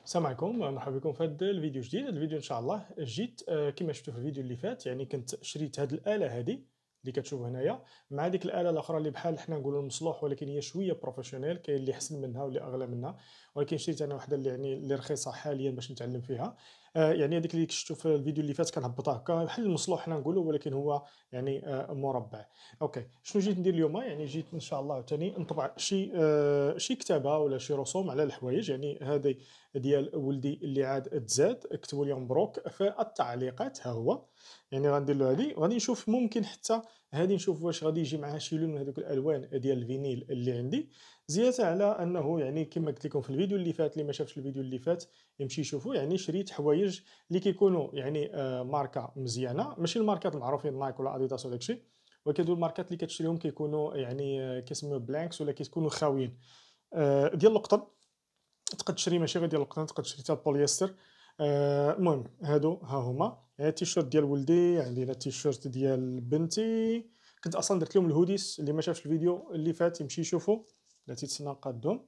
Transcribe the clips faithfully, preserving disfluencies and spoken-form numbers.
السلام عليكم، مرحبا بكم في هذا الفيديو جديد. هذا الفيديو ان شاء الله جيت آه، كما شفتوا في الفيديو اللي فات، يعني كنت شريت هذه الاله هذه اللي كتشوفوا هنايا مع ديك الاله الاخرى اللي بحال حنا نقولوا المصلوح، ولكن هي شويه بروفيسيونيل. كاين اللي احسن منها واللي اغلى منها، ولكن شريت انا واحده اللي يعني اللي رخيصه حاليا باش نتعلم فيها. آه، يعني هذيك اللي شفتوا في الفيديو اللي فات كنهبطها هكا بحال المصلوح حنا نقولوا، ولكن هو يعني آه، مربع. اوكي، شنو جيت ندير اليوم؟ يعني جيت ان شاء الله ثاني نطبع شي آه، شي كتابه ولا شي رسوم على الحوايج. يعني هذه ديال ولدي اللي عاد تزاد، اكتبوا لي مبروك في التعليقات. ها هو، يعني غندير له هذه، غادي نشوف ممكن حتى هذه نشوف واش غادي يجي معها شي لون من هذوك الالوان ديال الفينيل اللي عندي، زياده على انه يعني كما قلت لكم في الفيديو اللي فات، اللي ما شافش الفيديو اللي فات يمشي يشوفوا. يعني شريت حوايج اللي كيكونوا يعني آه ماركه مزيانه، ماشي الماركات المعروفين نايك ولا اديداس ولا داكشي، ولكن هادو الماركات اللي كتشريهم كيكونوا يعني آه كيسميو بلانكس ولا كيكونوا خاويين. آه ديال القطن تقد تشري، ماشي غير ديال القطن، تقد تشري حتى البوليستر. آه، المهم هادو ها هما، يعني التيشيرت ديال ولدي، عندنا التيشيرت ديال بنتي. كنت اصلا درت لهم الهوديس، اللي ما شافش الفيديو اللي فات يمشي يشوفو، لا تيتسنى قادهم.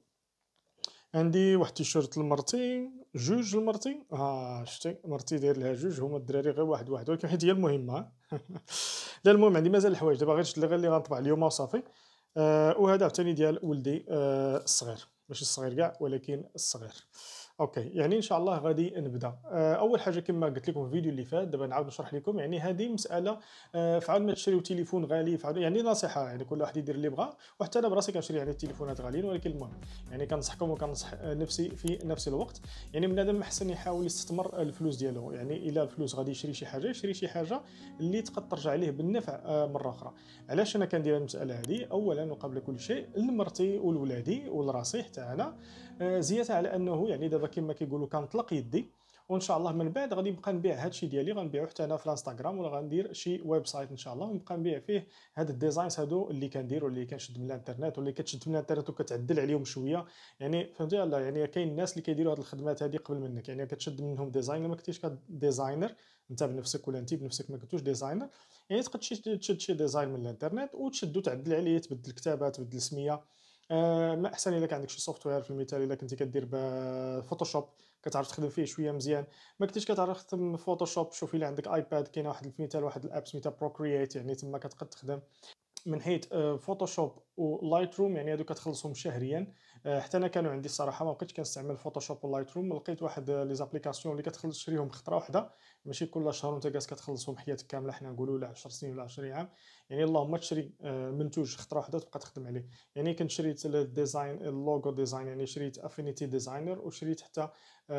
عندي واحد التيشيرت لمرتي، جوج لمرتي. ها شتي مرتي داير لها جوج، هما الدراري غير واحد واحد، ولكن حيت هي المهمه. لا المهم عندي مازال الحوايج دابا، غير شفت غير اللي غنطبع اليوم وصافي. آه وهذا عاوتاني ديال ولدي آه الصغير، ماشي الصغير كاع ولكن الصغير. اوكي، يعني ان شاء الله غادي نبدا. آه اول حاجه كما قلت لكم في الفيديو اللي فات، دابا نعاود نشرح لكم. يعني هذه مساله آه فعاد ما تشريو تليفون غالي، فعاد يعني نصيحه، يعني كل واحد يدير اللي بغا، وحتى انا براسي كنشري يعني التليفونات غاليين، ولكن المهم يعني كنصحكم وكنصح نفسي في نفس الوقت. يعني بنادم احسن يحاول يستثمر الفلوس ديالو، يعني الا الفلوس غادي يشري شي حاجه، يشري شي حاجه اللي تقد ترجع عليه بالنفع آه مره اخرى. علاش انا كندير المساله هذه؟ اولا وقبل كل شيء لمرتي ولولادي ولراسي حتى انا، آه، زياده على انه يعني دابا كما كيقولوا كنطلق يدي، وان شاء الله من بعد غادي نبقى نبيع هذا الشيء ديالي، غنبيعو حتى انا في الانستغرام، ولا غندير شي ويب سايت ان شاء الله ونبقى نبيع فيه هاد الديزاينز هادو اللي كندير واللي كنشد من الانترنت، واللي كتشد من الانترنت وكتعدل عليهم شويه. يعني فهمتي لا، يعني كاين الناس اللي كيديروا هاد الخدمات هادي قبل منك، يعني كتشد منهم ديزاين، ما كنتيش كديزاينر انت بنفسك ولا انت بنفسك ما كنتوش ديزاينر، يعني تقد تشد شي ديزاين من الانترنت وتشد وتعدل عليه، تبدل الكتابه، تبدل السميه. آه، ما احسن الا كان عندك شي سوفتوير، في المثال الا كنتي كدير بفوتوشوب كتعرف تخدم فيه شويه مزيان. ما كنتيش كتعرف تخدم فوتوشوب، شوف الا عندك ايباد كاينه واحد في المثال واحد الاب سميتها بروكرييت، يعني تما كتقد تخدم من حيث آه، فوتوشوب ولايت روم، يعني هادو كتخلصهم شهريا. آه، حتى انا كانوا عندي الصراحه ما بقيتش كنستعمل فوتوشوب ولايت روم، لقيت واحد آه، لي زابليكاسيون اللي كتخلص تشريهم خطره واحده، ماشي كل شهر وانت جالس كتخلصهم حياتك كامله، حنا نقولوا ولا عشر سنين ولا عشرين عام. يعني اللهم تشري آه، منتوج خطره واحده وتبقى تخدم عليه. يعني كنت شريت الديزاين، اللوغو ديزاين، يعني شريت افينيتي ديزاينر، وشريت حتى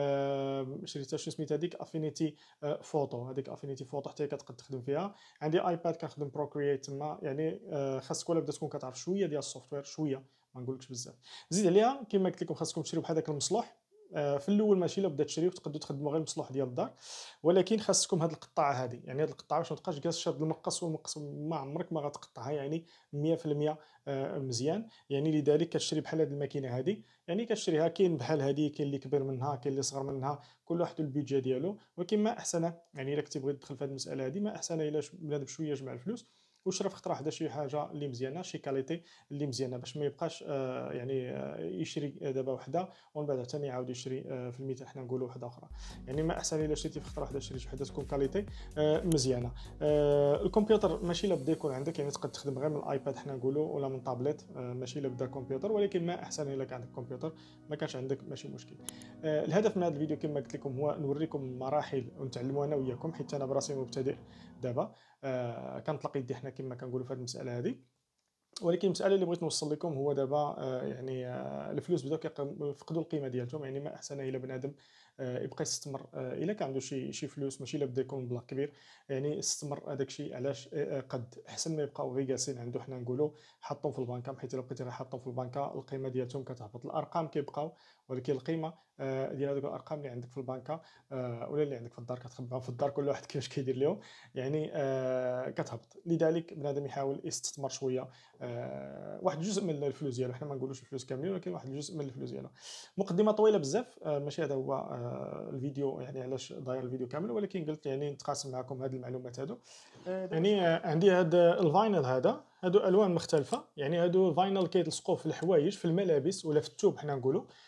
آه، شريت شنو سميت هذيك افينيتي فوتو، هذيك افينيتي فوتو حتى هي كتقد تخدم فيها. عندي ايباد كنخدم بروكرييت تما، يعني آه، خاصك ولا بدا تكون كتعرف شويه ديال السوفتوير، شويه ما نقولكش بزاف. زيد عليها كما قلت لكم خاصكم تشريو بحال داك المصلوح. آه، في الاول ماشي الا بدا تشريو تقدروا تخدموا غير المصلوح ديال الدار، ولكن خاصكم هذه القطعه هذه، يعني هذه القطعه باش ما تبقاش جالس شاد المقص، والمقص ما عمرك ما غتقطعها يعني مية في المية آه، مزيان. يعني لذلك كتشري بحال هذه الماكينه هذه، يعني كتشريها كاين بحال هذه، كاين اللي كبير منها، كاين اللي صغر منها، كل واحد البيدجي ديالو. ولكن ما احسن، يعني الا كنتي بغيت تدخل في هذه المساله هذه، ما احسن الا بنادم شويه جمع الفلوس وشرا في خطره واحده شي حاجه اللي مزيانه، شي كاليتي اللي مزيانه، باش ما يبقاش آه يعني آه يشري دابا وحده ومن بعد ثاني يعاود يشري آه في المثال حنا نقولوا وحده اخرى. يعني ما احسن الا شريتي في خطره واحده شريتي وحده تكون كاليتي آه مزيانه. آه الكمبيوتر ماشي الا بدا يكون عندك، يعني تقدر تخدم غير من الايباد حنا نقولوا ولا من طابلت، آه ماشي الا بدا كمبيوتر، ولكن ما احسن الا كان عندك كمبيوتر، ما كانش عندك ماشي مشكل. آه الهدف من هذا الفيديو كما قلت لكم هو نوريكم مراحل ونتعلموا انا وياكم، حيت انا براسي مبتدئ دابا. آه كنطلق يدي حنا كما كنقولوا في هذه المساله هذه. ولكن المساله اللي بغيت نوصل لكم هو دابا آه يعني آه الفلوس بداو كيفقدوا القيمه ديالهم، يعني ما احسن الا بنادم آه يبقى يستثمر آه الا كان عنده شي شي فلوس، ماشي الا بدا يكون مبلغ كبير، يعني يستثمر هذاك الشيء. علاش؟ آه قد احسن ما يبقاو غير جالسين عنده حنا نقولوا حطهم في البنكه، حيت الا بقيتي غير حطهم في البنكه القيمه ديالهم كتهبط، الارقام كيبقاو، ولكن القيمه آه ديال هذوك الارقام اللي عندك في البنكه آه ولا اللي عندك في الدار كتخباهم في الدار، كل واحد كيفاش كيدير لهم، يعني آه كتهبط. لذلك بنادم يحاول يستثمر شويه آه، واحد الجزء من الفلوس ديالو، حنا ما نقولوش الفلوس كاملين، ولكن واحد الجزء من الفلوس ديالو. مقدمه طويله بزاف، آه، ماشي هذا هو آه، الفيديو، يعني علاش داير الفيديو كامل، ولكن قلت يعني نتقاسم معكم هذه المعلومات هادو. آه، يعني آه، عندي هذا الفاينل هذا، هادو الوان مختلفه، يعني هادو الفاينل كيتلصقوا في الحوايج، في الملابس ولا في الثوب حنا نقولوا،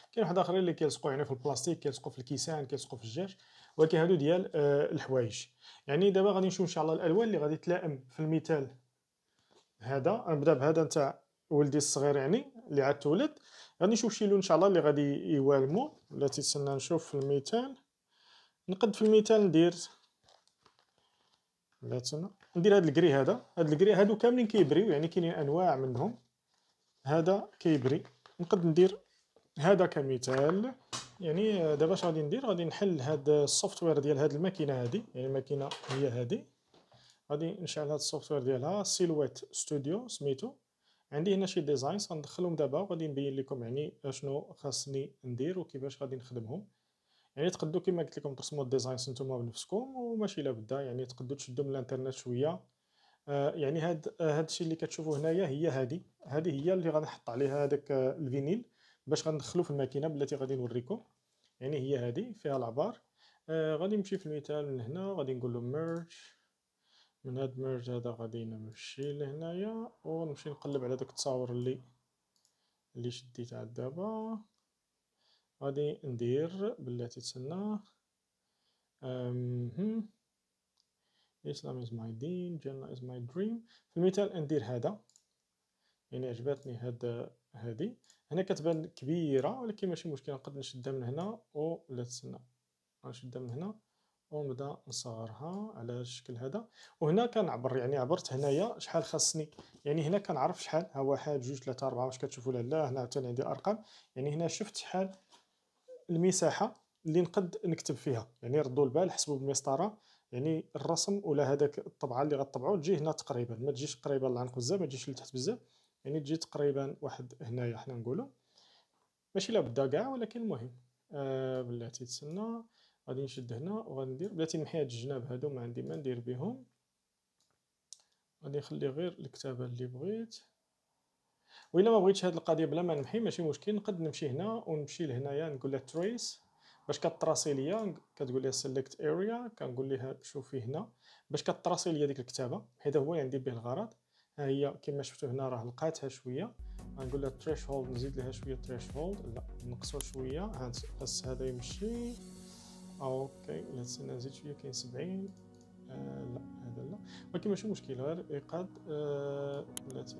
كاين واحد اخرين اللي كيلصقوا يعني في البلاستيك، كيلصقوا في الكيسان، كيلصقوا في الجاج، ولكن هادو ديال آه الحوايج. يعني دابا غادي نشوف ان شاء الله الالوان اللي غادي تلائم في المثال هذا. غنبدا بهذا نتاع ولدي الصغير يعني اللي عاد تولد. غادي نشوف شي لون ان شاء الله اللي غادي يوالمو، ولا تيتسنى نشوف في المثال. نقد في المثال ندير لا تسنى ندير هاد الكري. هذا هاد الكري هادو كاملين كيبريو، يعني كاينين انواع منهم. هذا كيبري. نقد ندير هذا كمثال. يعني دابا اش غادي ندير؟ غادي نحل هاد السوفتوير ديال هاد الماكينه هادي، يعني الماكينه هي هادي. غادي نشعل هاد السوفتوير ديالها سيلويت ستوديو سميتو. عندي هنا شي ديزاينز غندخلهم دابا، وغادي نبين لكم يعني اشنو خاصني ندير وكيفاش غادي نخدمهم. يعني تقدروا كما قلت لكم ترسموا الديزاينز نتوما بنفسكم، وماشي لابد يعني تقدروا تشدوا من الانترنت شويه. آه يعني هاد آه هاد الشيء اللي كتشوفوه هنايا هي هادي هادي هي اللي غنحط عليها هذاك آه الفينيل باش غندخلو في الماكينه بلاتي غادي نوريكم. يعني هي هادي فيها العبار. آه غادي نمشي في المثال من هنا، غادي نقول له ميرج. من هاد ميرج هذا غادي نمشي لهنايا ونمشي نقلب على داك التصاور اللي اللي شديت عاد دابا. غادي ندير بلاتي تسنى أم Islam is my deen, Jannah is my dream. في المثال ندير هذا. يعني عجبتني هاد هادي. هنا كتبان كبيرة ولكن ماشي مشكل، نقدر نشدها من هنا ولا تسنى غنشدها من هنا ونبدا نصغرها على الشكل هذا. وهنا كنعبر، يعني عبرت هنايا شحال خاصني. يعني هنا كنعرف شحال، ها واحد جوج ثلاثة أربعة واش كتشوفوا ولا لا. هنا عاوتاني عندي أرقام. يعني هنا شفت شحال المساحة اللي نقد نكتب فيها. يعني ردوا البال، حسبوا بالمسطرة. يعني الرسم ولا هذاك الطبعة اللي غطبعوا تجي هنا تقريبا، ما تجيش قريبة للعنق بزاف، ما تجيش لتحت بزاف. يعني تجي تقريبا واحد هنايا حنا نقولوا. ماشي لابد كاع ولكن المهم. آه بلاتي تسنى غادي نشد هنا وغادي ندير بلاتي نمحي هاد الجناب هادو، ما عندي ما ندير بهم. غادي نخلي غير الكتابة اللي بغيت. وإلا ما بغيتش هاد القضية بلا ما نمحي ماشي مشكل، نقد نمشي هنا ونمشي لهنايا نقول لها تريس باش كتراسي ليا. كتقول لها سيليكت اريا، كنقول لها شوفي هنا باش كتراسي ليا ديك الكتابة، حيت هو اللي عندي به الغرض. ها هي كما شفتوا هنا راه لقاتها شوية. غنقول لها تريش هولد، نزيد لها شوية تريش هولد، لا نقصو شوية. ها خاص هذا يمشي. اوكي لا تسنى نزيد شوية، كاين سبعين. آه لا هذا لا، ولكن ماشي مشكل غير ايقاد. آه بلاتي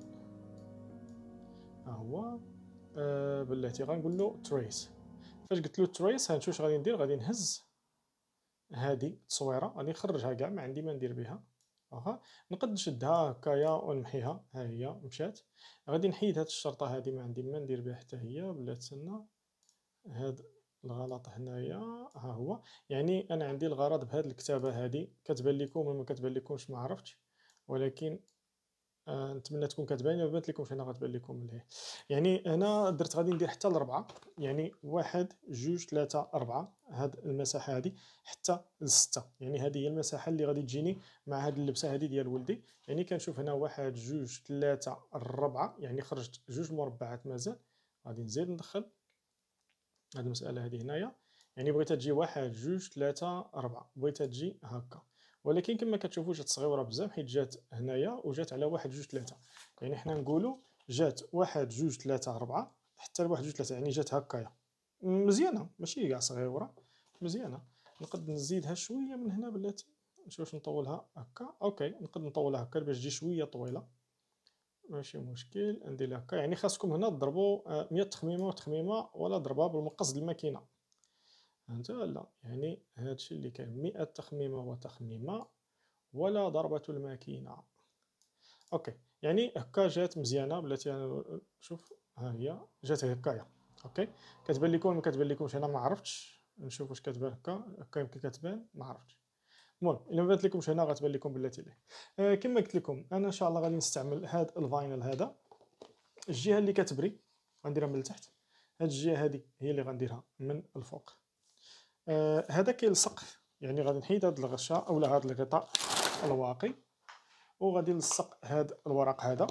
ها هو. آه بلاتي غنقول له تريس. فاش قلت له تريس هنشوف اش غادي ندير. غادي نهز هذه التصويره، غادي نخرجها كاع، ما عندي ما ندير بها. واخا نقد نشدها هكايا ونمحيها. ها هي مشات. غادي نحيد هاد الشرطه هذه، ما عندي ما ندير بها حتى هي. بلا تسنى هاد الغلط هنايا ها هو. يعني انا عندي الغرض بهاد الكتابه هذه، كتبان لكم ولا ما كتبان لكمش ما عرفتش، ولكن آه نتمنى تكون كتبان. ما بانت لكمش هنا غتبان لكم مليح. يعني هنا درت غادي ندير حتى لربعة. يعني واحد جوج ثلاثة أربعة هاد المساحة هادي حتى لستة. يعني هذه هي المساحة اللي غادي تجيني مع هاد اللبسة هادي ديال ولدي. يعني كنشوف هنا واحد جوج ثلاثة أربعة، يعني خرجت جوج مربعات مازال. غادي نزيد ندخل هاد المسألة هادي هنايا. يعني بغيتها تجي واحد جوج ثلاثة أربعة، بغيتها تجي هكا. ولكن كما كتشوفوا جات صغيره بزاف، حيت جات هنايا وجات على واحد جوج ثلاثة. يعني حنا نقولوا جات واحد جوج ثلاثة أربعة حتى لواحد جوج ثلاثة، يعني جات هكايا مزيانه، ماشي كاع صغيره، مزيانه. نقد نزيدها شويه من هنا بلاتي، نشوف واش نطولها هكا. اوكي نقد نطولها هكا باش تجي شويه طويله، ماشي مشكل. ندير لها هكا. يعني خاصكم هنا تضربوا مية تخميمه وتخميمه، ولا ضربها بالمقص ديال الماكينه. فهمت لا؟ يعني هادشي اللي كاين، مئة تخميمه وتخميمه ولا ضربة الماكينة. اوكي يعني هكا جات مزيانه بلاتي. انا شوف ها هي جات هكايا. اوكي كتبان لكم ما كتبان لكمش، انا ما عرفتش. نشوف واش كتبان هكا. هكا يمكن كتبان، ما عرفتش. المهم الا ما بانت لكمش هنا غتبان لكم بلاتي ليه. آه كما قلت لكم انا ان شاء الله غادي نستعمل هاد الفاينل هذا. الجهه اللي كتبري غنديرها من التحت، هاد الجهه هذه هي اللي غنديرها من الفوق. آه هذا كيلصق. يعني غادي نحيد هاد الغشاء اولا هاد الغطاء الواقي، وغادي نلصق هاد الورق هذا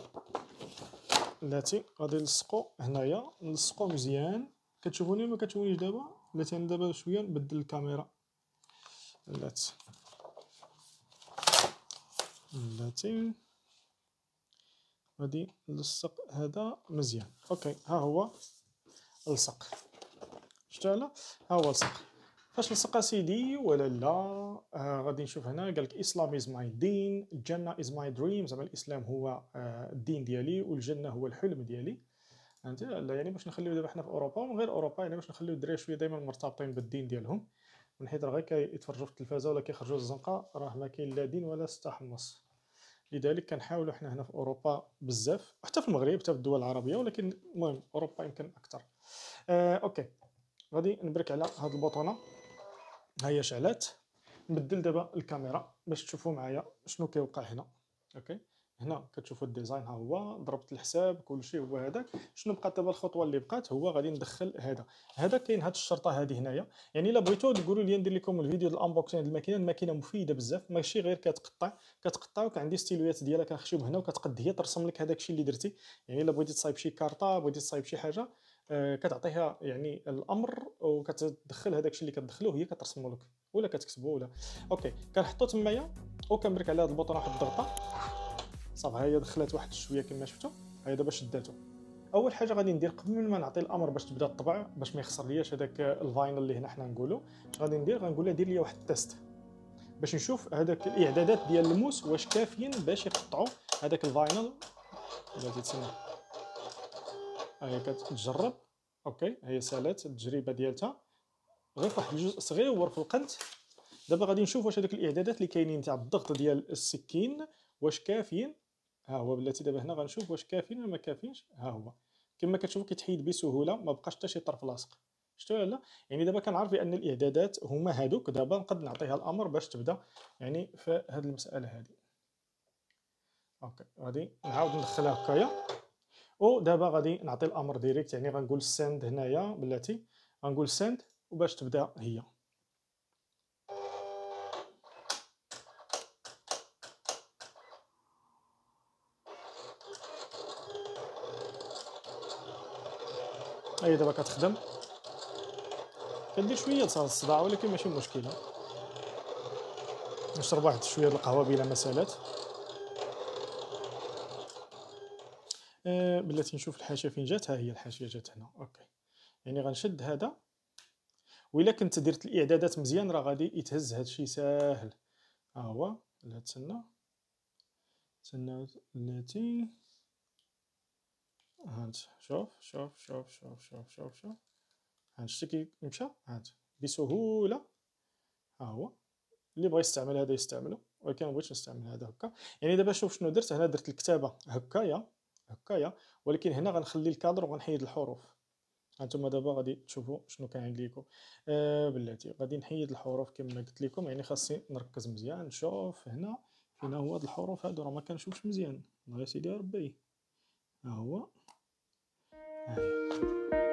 بلاتي. غادي نلصقو هنايا، نلصقو مزيان. كتشوفوني ما كتشوفونيش دابا بلاتي؟ انا دابا شويه نبدل الكاميرا بلاتي. بلاتي غادي نلصق هذا مزيان. اوكي ها هو لصق. شفتوا لا ها هو لصق. فاش لصق اسيدي ولا لا. آه غادي نشوف هنا قال لك اسلام از ماي دين، الجنه از ماي دريم، زعما الاسلام هو آه الدين ديالي والجنه هو الحلم ديالي. فهمتي لا يعني باش نخليو دابا حنا في اوروبا ومن غير اوروبا، يعني باش نخليو الدراري شويه دائما مرتبطين بالدين ديالهم، من حيث راه غير كيتفرجوا في التلفازه ولا كيخرجوا للزنقه راه ما كاين لا دين ولا حمص. لذلك كنحاولوا حنا هنا في اوروبا بزاف، حتى في المغرب حتى في الدول العربيه، ولكن المهم اوروبا يمكن اكثر. آه اوكي غادي نبرك على هاد البوطونه، ها هي شعلات. نبدل دابا الكاميرا باش تشوفوا معايا شنو كيوقع هنا. اوكي هنا كتشوفوا الديزاين ها هو، ضربت الحساب كلشي هو هذاك. شنو بقات دابا الخطوه اللي بقات هو غادي ندخل هذا. هذا كاين هاد الشرطه هذه هنايا، يعني الا بغيتو تقولوا لي ندير لكم الفيديو ديال الانبوكسين ديال الماكينه. الماكينه مفيده بزاف، ماشي غير كتقطع كتقطع وكان ستيلويات ديالها كنخشيو هنا وكتقد هي ترسم لك هذاك الشيء اللي درتي. يعني الا بغيتي تصايب شي كارطه، بغيتي تصايب شي حاجه، آه كتعطيها يعني الامر وكتدخل هذاك الشيء اللي كتدخلوه هي كترسمه لك ولا كتكتبه ولا. اوكي كنحطو تمايا وكنبرك على هذا البوطون واحد الضغطه صافي. ها هي دخلت واحد شويه كما شفتوا، ها هي دابا شداتو. اول حاجه غادي ندير قبل ما نعطي الامر باش تبدا الطبع باش ما يخسر لياش هذاك الفاينل اللي هنا حنا نقولوا، اش غادي ندير غنقول لها دير لي واحد التيست باش نشوف هذاك الاعدادات ديال الموس واش كافيين باش يقطعوا هذاك الفاينل. بلاتي تسنى ها هي كتجرب. اوكي ها هي سالات التجربه ديالتها غير واحد الجزء صغير في القنت. دابا غادي نشوف واش هذوك الاعدادات اللي كاينين تاع الضغط ديال السكين واش كافيين. ها هو بلاتي دابا هنا غنشوف واش كافيين ولا ما كافيينش. ها هو كما كتشوفوا كيتحيد بسهوله، ما بقاش حتى شي طرف لاصق. شفتوا ولا لا؟ يعني دابا كنعرف بان الاعدادات هما هادوك. دابا نقد نعطيها الامر باش تبدا يعني في هذه المساله هذه. اوكي غادي نعاود ندخلها هكايا ودابا غادي نعطي الامر ديريكت، يعني غنقول سند هنايا بلاتي غنقول سند وباش تبدا هي. هي دابا كتخدم، كدير شويه صار الصداع ولكن ماشي مشكله. نشرب واحد شويه د القهوه بلا مسالات. أه بلاتي نشوف الحاشيه فين جات. ها هي الحاشيه جات هنا. اوكي يعني غنشد هذا، وإلا كنت درت الاعدادات مزيان راه غادي يتهز هذا الشيء ساهل. ها هو لا تسنى تسنى بلاتي. هانت شوف شوف شوف شوف شوف شوف شوف هانت شتي كي مشى هانت بسهوله. ها هو اللي بغى يستعمل هذا يستعمله، ولكن ما بغيتش نستعمل هذا هكا. يعني دابا شوف شنو درت هنا، درت الكتابه هكايا هكايا، ولكن هنا غنخلي الكادر وغنحيد الحروف. هانتوما دابا غادي تشوفوا شنو كاين ليكم. آه بلاتي غادي نحيد الحروف كما قلت لكم، يعني خاصني نركز مزيان. نشوف هنا فين هو هاد الحروف هادو راه ما كنشوفش مزيان. الله يا سيدي ربي ها هو. ها هي